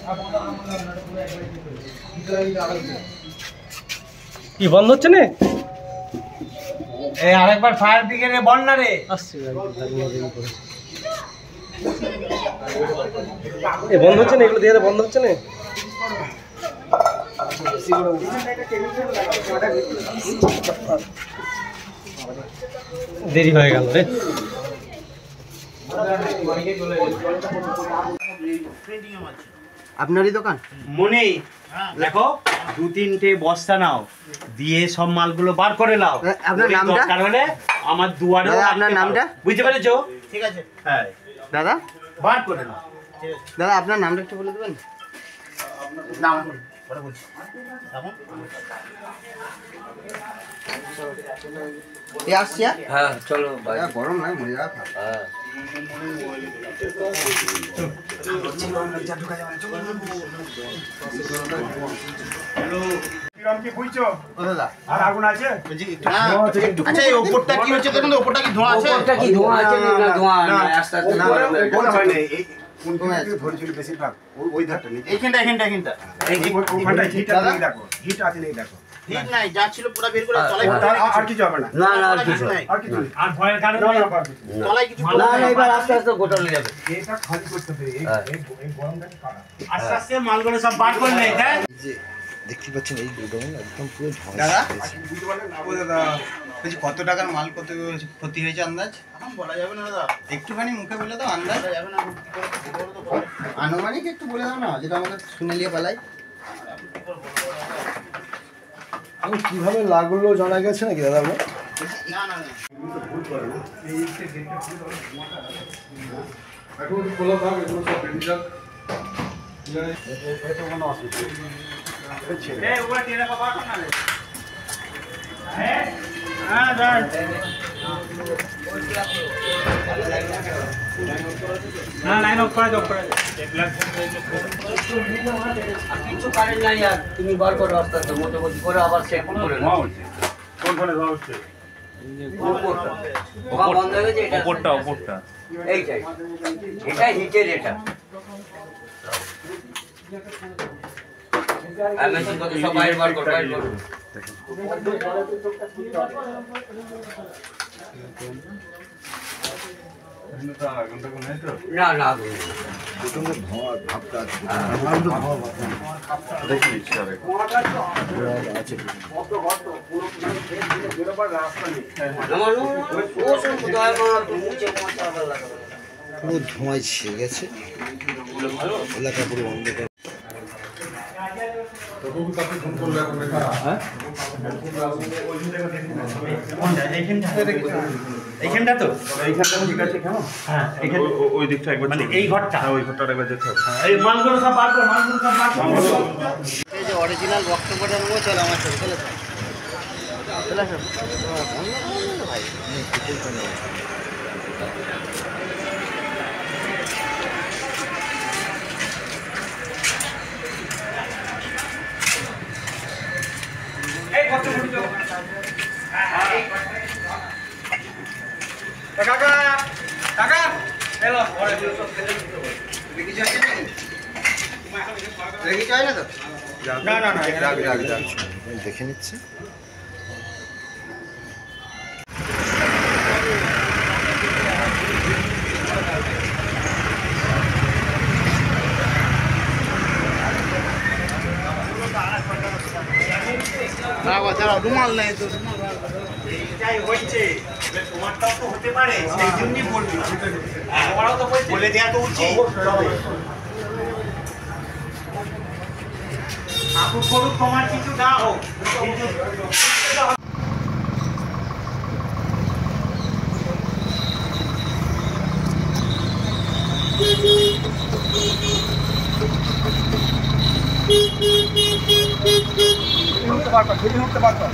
কি বন্ধ হচ্ছে না? এই আরেকবার ফায়ার ব্রিগেডে বল না রে। আসছে এ বন্ধ হচ্ছে না, এগুলো দিয়ে বন্ধ হচ্ছে না। দেরি হয়ে গেল রে। আপনারই দোকান মনে দেখো, 2-3টে বস্তা নাও, দিয়ে সব মালগুলো বার করে নাও। আপনার নামটা? কারণে আমার দুয়ারে আপনার নামটা বুঝতে পেরেছো? ঠিক আছে। হ্যাঁ দাদা, বার করে নাও। দাদা আপনার নামটা একটু বলে দেবেন? নাম পরে বলছি। আসছি। হ্যাঁ চলো, গরম নাই মরে যাবে। হ্যাঁ ওপরটা কি হচ্ছে দেখুন, ওপরটা কি ধোঁয়া আছে? ওপরটা কি ধোঁয়া আছে? ধোঁয়া না, আস্তে আস্তে না বেশিরভাগ ওই ধারটা নেই। এইখানটা হিট আছে নেই দেখো। ঠিক নাই, যা ছিল পুরো বের করে তলায় আর কিছু হবে না। না না আর কিছু নাই, আর কিছু আর ভয়ের কারণে তলায় কিছু না। এবার আস্তে আস্তে গোটালে যাবে। এটা খালি করতে হবে। এই গরমটা কাটা আস্তে আস্তে মালগুলো সব বার করে নেই। হ্যাঁ যে দেখতে পাচ্ছেন এই গোডাউন একদম পুরো ধ্বংস। দাদা বুঝতে পারলেন না? দাদা বলছি কত টাকার মাল কত ক্ষতি হয়েছে আন্দাজ? এখন বলা যাবে না দাদা, একটুখানি মুখে বলে দাও। আন্দাজ বলা যাবে না, আনুমানিক একটু বলে দাও না, যেটা আমাকে শুনে নিয়ে পালাই। আমি কিভাবে লাগলো জানা গেছে নাকি দাদা? না না না এখন খোলা থাক, এগুলো সব বেরিয়ে যাক। এটা কোনো অসুবিধা নেই। ওগুলো টেনে পাবা না রে। হ্যাঁ হ্যাঁ দাঁড় না, লাইন অফ করে দাও, করে কিছু কারেন্ট নাই। আর তুমি বার করো আস্তে আস্তে, মোটামুটি করে আবার চেক করে নাও। কোনখানে যাওয়া হচ্ছে? উপরটা বন্ধ হয়ে গেছে। এটা উপরটা এইটাই, এটা হিটের। এটা আমি তো সব বাইরে বার করব, বাইরে করব। না না ধোঁয়া ভাবটা আছে। পুরো ধোঁয়ায় ছেয়ে গেছে এলাকা, পুরো অন্ধকার। এইখানটা তো এইখানটা ঠিক আছে। কেন? হ্যাঁ ওই দিকটা একবার মানে এই ঘরটা, ওই ঘরটা একবার যেতে হবে। এই মালগুলো সব বার করো, মালগুলো সব বার করো। এই যে অরিজিনাল বক্তব্যটা নেবো, চল আমার সাথে চলে ভাই। কাকা কাকা এলো না না না দেখে নিচ্ছে। রুমাল নেই তো, এইটাই হচ্ছে। তোমারটাও তো হতে পারে, সেই জন্যই বলবি। তোমারও তো বলে দেওয়া তো উচিত। ঠাকুর করুক, তোমার কিছু না হোক, উঠতে পারতো।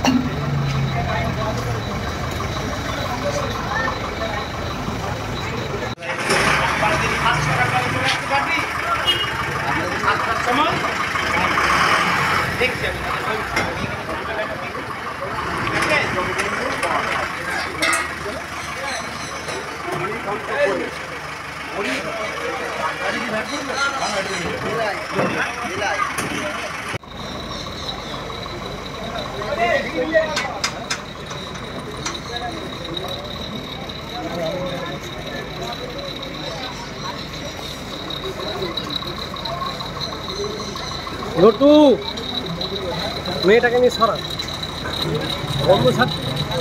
দেখছি লটু মেয়েটাকে নিয়ে সরা বন্ধ ছাড়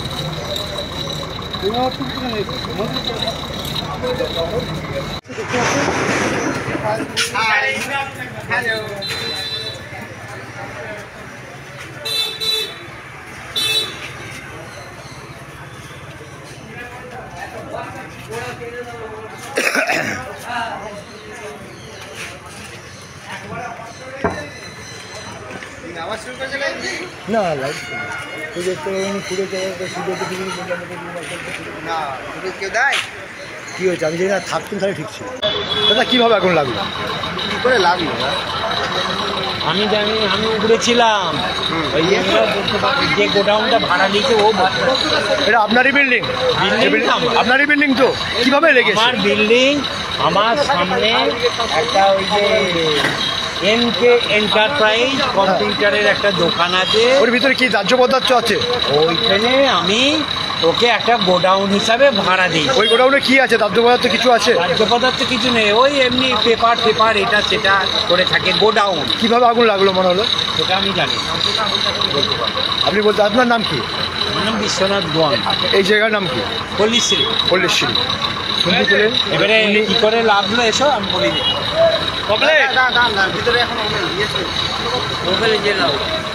না লাইট পুজো তো পুরো জায়গাটা শুধু না কেউ দেয় কী হয়েছে আমি জানি না থাকতেন তাহলে ঠিক ছিল দাদা কীভাবে আগুন লাগলো কি করে লাগলো? আমি জানি, আমি উপরে ছিলাম। ওই যে গোডাউনটা ভাড়া নিয়েছে ও এটা আপনারই বিল্ডিং? আপনারই বিল্ডিং তো কীভাবে লেগেছে? আমার বিল্ডিং, আমার সামনে একটা ওই যে এনকে এন্টারপ্রাইজ কম্পিউটারের একটা দোকান আছে, ওর ভিতরে কি দাহ্য পদার্থ আছে? ওইখানে আমি ওকে একটা গোডাউন হিসাবে ভাড়া দিই। ওই গোডাউনে কি আছে? দাহ্য পদার্থ কিছু আছে? খাদ্য পদার্থ কিছু নেই, ওই এমনি পেপার এটা সেটা করে থাকে গোডাউন। কিভাবে আগুন লাগলো মনে হলো? সেটা আমি জানি। আপনি বলতে আপনার নাম কি? আমার নাম বিশ্বনাথ গণ। এই জায়গার নাম কি? পল্লীশ্রী। পল্লীশ্রী। শুনতে পেলেন? এবারে কি করে লাগলো এসো আমি বলি। ভিতরে এখন মোবাইলে যে লাভ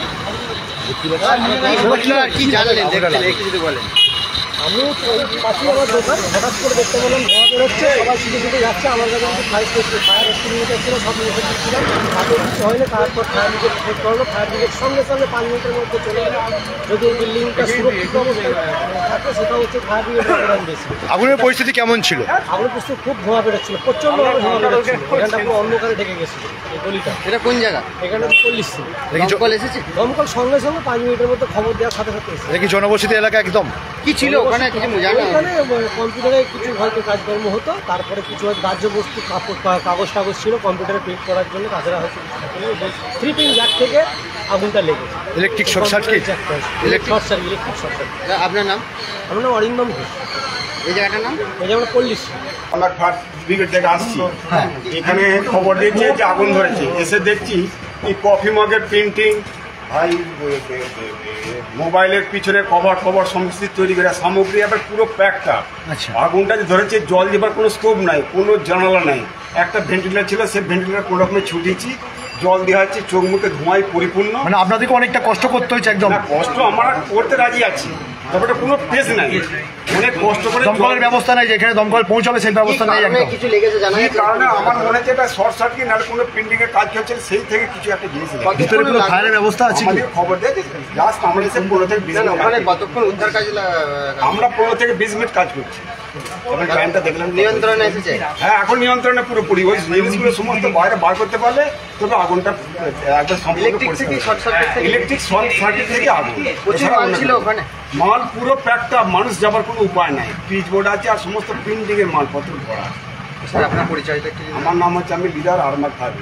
কি জানলেন দেখলেন একটু যদি বলেন। আমি ওই পাশেই আমার দোকান, হঠাৎ করে দেখতে পেলাম ধোঁয়া বেরোচ্ছে, সবাই ছুটে ছুটে যাচ্ছে। আমার কাছে কিন্তু ফায়ার এক্সটিংগুইশার ছিল, সব নিয়ে ছিলাম। তাতে কিছু হয়নি। তারপর ফায়ার ব্রিগেড ফোন করলো, ফায়ার ব্রিগেড সঙ্গে সঙ্গে 5 মিনিটের মধ্যে চলে গেল। যদি এই বিল্ডিংটা সুরক্ষিত অবস্থায় থাকে সেটা হচ্ছে ফায়ার ব্রিগেড অবদান বেশি। আগুনের পরিস্থিতি কেমন ছিল? আগুনের পরিস্থিতি খুব ধোঁয়া বেরোচ্ছিল, প্রচণ্ডভাবে ধোঁয়া বেরোচ্ছিল। এখানটা পুরো অন্ধকারে ঢেকে গেছিল এই গলিটা। এটা কোন জায়গা? এখানে পল্লীশ্রী। দমকল এসেছে? দমকল সঙ্গে সঙ্গে 5 মিনিটের মধ্যে খবর দেওয়ার সাথে সাথে এসেছে। এটা কি জনবসতি এলাকা একদম? কি ছিল ওখানে কিছু জানা? ওখানে কম্পিউটারে কিছু হয়তো কাজকর্ম হতো, তারপরে কিছু হয়তো দাহ্য বস্তু কাগজ টাগজ ছিল কম্পিউটারে প্রিন্ট করার জন্য, তাছাড়া হয়তো 3 জ্যাক থেকে আগুনটা লেগেছে। Electric short circuit? Electric short circuit. আপনার নাম? আমার নাম অরিন্দম ঘোষ। এই জায়গাটার নাম? এই যে আমরা পল্লীশ্রী। আমরা ফায়ার ব্রিগেড থেকে আসছি, এখানে খবর দিয়েছে যে আগুন ধরেছে। এসে দেখছি এই কফি মগের প্রিন্টিং, ভাই মোবাইলের পিছনে কভার সমস্ত তৈরি করে সামগ্রী আবার পুরো প্যাকটা। আচ্ছা। আগুনটা যে ধরেছে, জল দেবার কোনো স্কোপ নাই, কোনো জানালা নাই। একটা ভেন্টিলেটার ছিল, সেই ভেন্টিলেটার কোনো রকমে ছুটিয়েছি, জল দেওয়া হচ্ছে, চোখ মুখে ধোঁয়ায় পরিপূর্ণ। মানে আপনাদেরকে অনেকটা কষ্ট করতে হয়েছে একদম? না, কষ্ট আমরা করতে রাজি আছি, তবে এটা কোনো পেস নাই। অনেক কষ্ট করে দমকলের ব্যবস্থা নাই, যেখানে দমকল পৌঁছাবে সেই ব্যবস্থা নেই একদম? কিছু লেগেছে জানা এই কারণে আমার মনে হচ্ছে এটা শর্ট সার্কিট, আর কোনো প্রিন্টিং এর কাজ হচ্ছে সেই থেকে কিছু একটা জিনিস লেগেছে। ভিতরে কোনো ফায়ারের ব্যবস্থা আছে কি? আমাদের খবর দেয় জাস্ট আমরা এসে 15 থেকে 20 মিনিট ওখানে কতক্ষণ উদ্ধার কাজ? আমরা 15 থেকে 20 মিনিট কাজ করছি। তবে টাইমটা দেখলাম নিয়ন্ত্রণে এসেছে? হ্যাঁ, এখন নিয়ন্ত্রণে পুরোপুরি। ওই জিনিসগুলো সমস্ত বাইরে বার করতে পারলে তবে আগুনটা একদম সম্পূর্ণ ইলেকট্রিক থেকে শর্ট সার্কিট থেকে? ইলেকট্রিক শর্ট সার্কিট থেকে আগুন। প্রচুর মাল ছিল ওখানে? মাল পুরো প্যাকটা, মানুষ যাবার কোনো উপায় নাই। পিচ বোর্ড আছে আর সমস্ত প্রিন্টিং এর মালপত্র ভরা। স্যার আপনার পরিচয়টা কি? আমার নাম হচ্ছে, আমি লিডার আরমাদ থাকবে।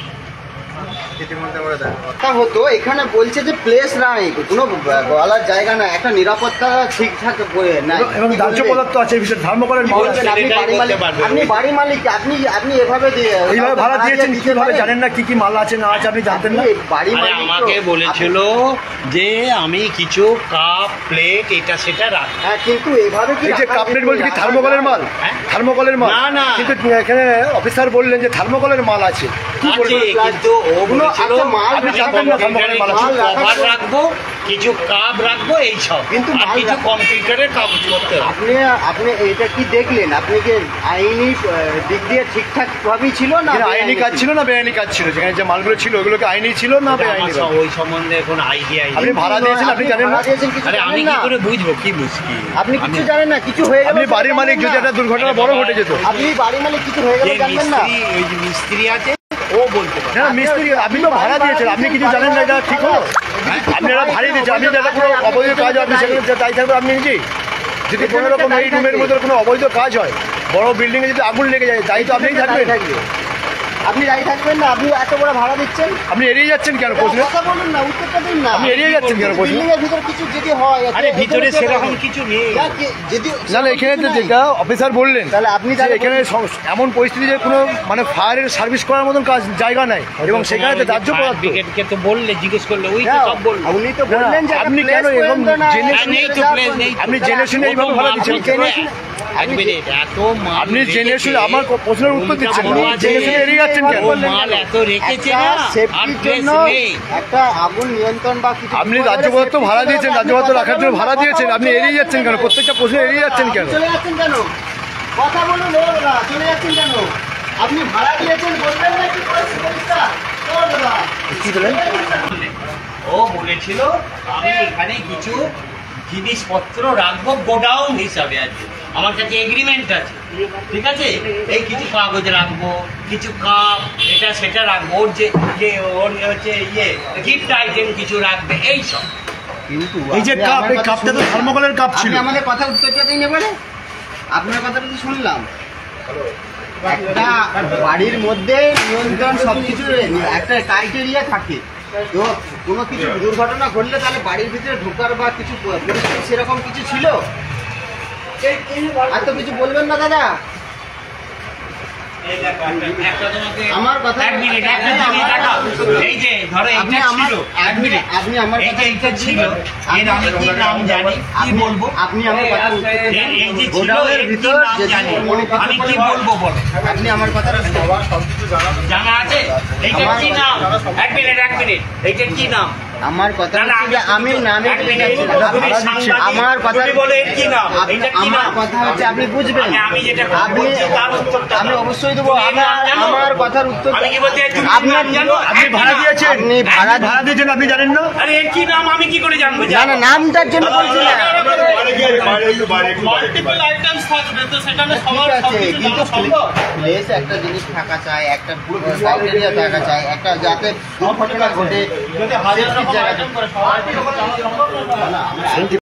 তা হতো এখানে বলছে যে প্লেস নাই, কোনো বলার জায়গা নাই, একটা নিরাপত্তা ঠিকঠাক নাই, এবং দাহ্য পদার্থ আছে এর ভিতরে, থার্মোকলের মাল আছে। আপনি বাড়ি মালিক, আপনি এভাবে এইভাবে ভাড়া দিয়েছেন, কিভাবে জানেন না কি কি মাল আছে না আছে? আপনি জানতেন না? বাড়ি আরে মালিক আমাকে বলেছিল যে আমি কিছু কাপ প্লেট এটা সেটা রাখ। হ্যাঁ, কিন্তু এভাবে কি এই যে কাপ প্লেট বলছে কি থার্মোকলের মাল? থার্মোকলের মাল না, না। কিন্তু এখানে অফিসার বললেন যে থার্মোকলের মাল আছে। কি আছে, বলবেন? কিন্তু ও বলেছিল আচ্ছা, মাল আপনি জানতেন না থার্মোকলের মাল আছে? কিছু কভার রাখবো, কিছু কাপ রাখবো, এইসব। কিন্তু আর কিছু কম্পিউটারের কাগজপত্র রাখবো। আপনি এটা কি দেখলেন? আপনি কি আইনি দিক দিয়ে ঠিকঠাক ভাবেই ছিল না এখানে আইনি কাজ ছিল না বেআইনি কাজ ছিল? যেখানে যে মালগুলো ছিল ওগুলোকে আইনি ছিল না বেআইনি? আমার ওই সম্বন্ধে কোনো আইডিয়া আপনি ভাড়া দিয়েছেন, আপনি জানেন না? আরে আমি কি করে বুঝবো? কি মুশকিল। আপনি কিছু জানেন না? কিছু হয়ে গেল আপনি বাড়ির মালিক, যদি একটা দুর্ঘটনা বড় ঘটে যেত? আপনি বাড়ি মালিক, কিছু হয়ে গেল যে জানবেন না? মিস্ত্রি, ওই যে মিস্ত্রি আছে ও বলতে পারে। না মিস্ত্রি, আপনি তো ভাড়া দিয়েছেন, আপনি কিছু জানেন না? এটা ঠিক হলো? আপনারা ভাড়া দিয়েছেন, আপনি যাতে কোনো অবৈধ কাজ হয় আপনি সেখানে দায়ী থাকবেন আপনি নিজেই। যদি কোনো রকম এই রুমের মধ্যে কোনো অবৈধ কাজ হয়, বড় বিল্ডিংয়ে যদি আগুন লেগে যায়, দায়ী তো আপনিই থাকবেন। আপনি দাঁড়িয়ে থাকবেন না, আপনি এত বড় ভাড়া দিচ্ছেন, আপনি এড়িয়ে যাচ্ছেন কেন প্রশ্ন? কথা বলুন না, উত্তরটা দিন না। আপনি এড়িয়ে যাচ্ছেন কেন প্রশ্ন? বিল্ডিং এর ভিতর কিছু যদি হয়, আরে ভিতরে সেরকম কিছু নেই। যদি না না, এখানে তো যেটা অফিসার বললেন তাহলে আপনি যে এখানে এমন পরিস্থিতি যে কোনো মানে ফায়ারের সার্ভিস করার মতন কাজ জায়গা নাই, এবং সেখানে তো দাহ্য পদার্থ। ব্রিগেডকে তো বললে, জিজ্ঞেস করলে ওই তো সব বললো। উনি তো বললেন যে আপনি কেন এরকম জেনে নেই তো প্লেস নেই। আপনি জেনে শুনে এইভাবে ভাড়া দিচ্ছেন? এক মিনিট, এত মাল আপনি জেনে রেখেছে। শুনে আমার প্রশ্নের উত্তর দিচ্ছেন না, বড় আছে, জেনে শুনে এড়িয়ে যাচ্ছেন কেন? ও মাল এত রেখেছে না, আর সেফটির প্লেস জন্য নেই। একটা আগুন নিয়ন্ত্রণ বা কিছু আপনি রাজ্য পদার্থ ভাড়া দিয়েছেন, রাজ্য পদার্থ রাখার জন্য ভাড়া দিয়েছেন, আপনি এড়িয়ে যাচ্ছেন কেন? প্রত্যেকটা প্রশ্ন এড়িয়ে যাচ্ছেন কেন? চলে যাচ্ছেন কেন? কথা বলুন, ও দাদা চলে যাচ্ছেন কেন? আপনি ভাড়া দিয়েছেন, বলবেন না কি পরিষ্কার? ও দাদা কি বলেন? ও বলেছিল আমি এখানে কিছু জিনিসপত্র রাখবো গোডাউন হিসাবে আছে, আমার কাছে এগ্রিমেন্ট আছে, ঠিক আছে, এই কিছু কাগজ রাখবো, কিছু কাপ এটা সেটা রাখবো, ওর যে যে ওর হচ্ছে গিফট আইটেম কিছু রাখবে, এই সব। কিন্তু এই যে কাপ, এই কাপটা তো থার্মোকলের কাপ ছিল। আপনি আমাদের কথা উত্তরটা দিন এবারে। আপনার কথাটা তো শুনলাম। একটা বাড়ির মধ্যে নিয়ন্ত্রণ সবকিছু একটা ক্রাইটেরিয়া থাকে, তো কোনো কিছু দুর্ঘটনা ঘটলে তাহলে বাড়ির ভিতরে ঢোকার বা কিছু পরিস্থিতি সেরকম কিছু ছিল? আর তো কিছু বলবেন না দাদা। আমার কথা এক মিনিট দেখাও। এই যে ধরো আপনি এইটা আমার ছিল, এক মিনিট, আপনি আমার এই কথা যে এইটা ছিল, এর আমি কি নাম জানি, কি বলবো? আপনি আমার কথা এই যে ছিল, গোডাউনের এর কি ভিতর নাম যদি জানি, মনে কিছু আমি কি করে- বলবো বলো? আপনি আমার কথাটা জানা আছে? এইটা কি নাম? এক মিনিট, এইটা কি নাম? আমার কথা না, না, হচ্ছে যে আমি নামে এক মিনিট, তুমি সাংবাদিক, আমার কথা তুমি বলো এর কি নাম? এইটা কি আমার নাম? কথা হচ্ছে আপনি বুঝবেন। আমি যেটা আপনি বলছি তার উত্তরটা আমি দাও। অবশ্যই দেবো। তুমি এর নাম জানো? আমার কথার উত্তর আমি কি বলতে চাই, তুমি আপনার নাম জানো? আপনি এক ভাড়া মিনিট। দিয়েছেন, আপনি ভাড়া ভাড়া দিয়েছেন, আপনি জানেন না? আরে এর কি নাম আমি কি করে জানবো? না না, নামটার জন্য বলছি না। মাল্টিপল আইটেমস থাকবে তো সেখানে ঠিক সবার আছে, সবকিছু কিন্তু জানা সম্ভব। প্লেস একটা জিনিস থাকা চাই, একটা ক্রাইটেরিয়া থাকা চাই, একটা যাতে দুর্ঘটনা ঘটে যদি হাজার safety র রকম জায়গা আইটেম করে সবার কি রকম জানা সম্ভব না?